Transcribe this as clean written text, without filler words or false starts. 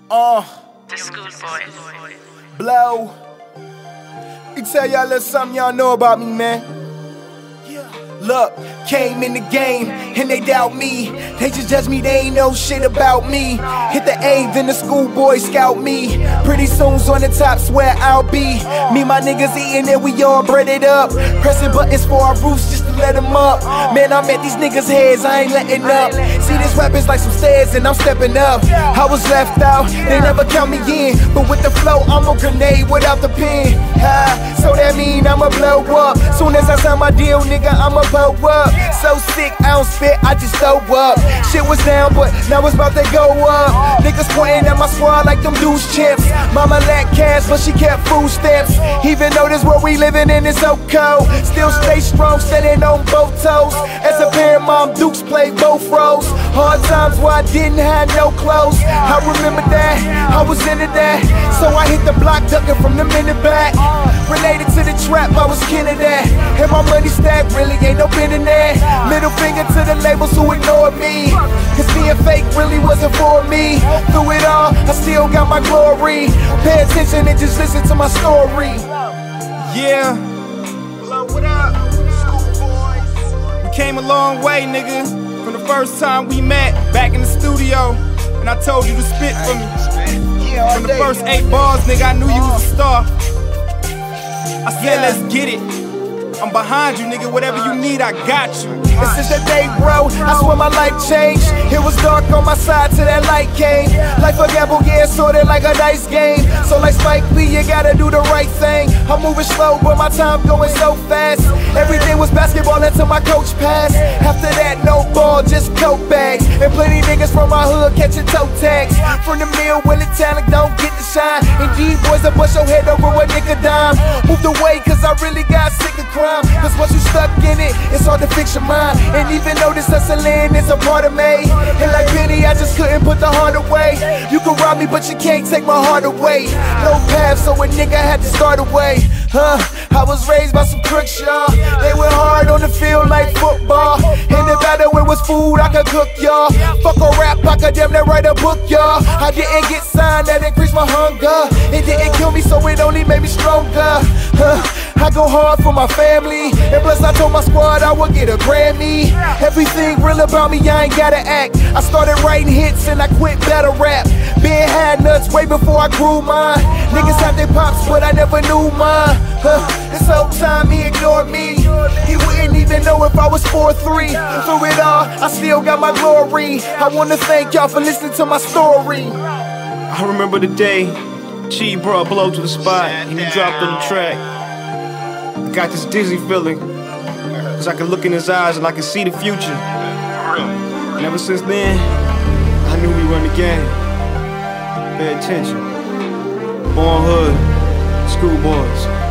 The Schoolboys. Blow. Let me tell y'all a little something y'all know about me, man. Look, came in the game and they doubt me. They just judge me, they ain't know shit about me. Hit the A, then the schoolboy scout me. Pretty soon's on the top, swear I'll be. Me, my niggas eating it, we all breaded up. Pressing buttons for our roofs just to let them up. Man, I'm at these niggas' heads, I ain't letting up. See, this rap is like some stairs and I'm stepping up. I was left out, they never count me in. But with the flow, I'm a grenade without the pen. So that mean I'ma blow up. Soon as I sign my deal, nigga, I'ma blow up. So sick, I don't spit, I just throw up. Shit was down, but now it's about to go up. Niggas pointing at my squad like them dudes chimps. Mama lacked cash, but she kept food stamps. Even though this world we living in is so cold, still stay strong, standing on both toes. As a parent, mom Dukes played both roles. Hard times where I didn't have no clothes. I remember that, I was into that. So I hit the block, ducking from the men in the back. Related to the trap, I was killing that. And my money stack really ain't no been in there. Middle finger to the labels who ignored me. Cause being fake really wasn't for me. Through it all, I still got my glory. Pay attention and just listen to my story. Yeah. What up? We came a long way, nigga. From the first time we met back in the studio. And I told you to spit for me. From the first 8 bars, nigga, I knew you was a star. I said, let's get it. I'm behind you, nigga. Whatever you need, I got you. And since that day, bro, I swear my life changed. It was dark on my side till that light came. Life a gamble, yeah, sorta like a dice game. So like Spike Lee, you gotta do the right thing. I'm moving slow, but my time going so fast. Everything was basketball until my coach passed. After that, no ball, just coke bags. And plenty niggas from my hood catching toe tags. From the mill, when the talent don't get to shine. Indeed, boys, I bust your head over a nigga dime. Moved away, cause I really got sick of crime. Cause once you stuck in it, it's hard to fix your mind. And even though this hustling is a part of me, and like Benny, I just couldn't put the heart away. You can rob me, but you can't take my heart away. No path, so a nigga had to start away. I was raised by some crooks, y'all. They went hard on the field like football. In the battle, it was food I could cook, y'all. Fuck a rap, I could damn near write a book, y'all. I didn't get signed, that increased my hunger. It didn't kill me, so it only made me stronger. I go hard for my family, and plus I told my squad I would get a Grammy. Everything real about me, I ain't gotta act. I started writing hits and I quit battle rap. Been had nuts way before I grew mine. Niggas had their pops, but I never knew mine. This whole time he ignored me. He wouldn't even know if I was 4'3". Through it all, I still got my glory. I wanna thank y'all for listening to my story. I remember the day Chi brought Blow to the spot and he dropped on the track. I got this dizzy feeling, cause I can look in his eyes and I can see the future. And ever since then, I knew we run the game. Pay attention. Born Hood, Schoolboys.